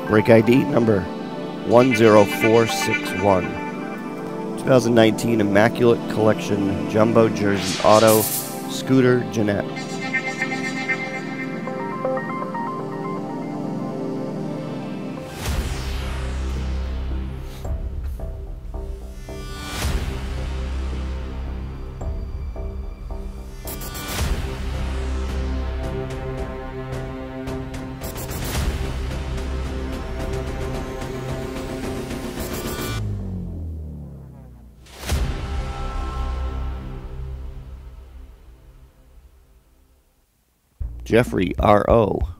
Break ID number 10461. 2019 Immaculate Collection Jumbo Jersey Auto Scooter Gennett. Jeffrey R.O.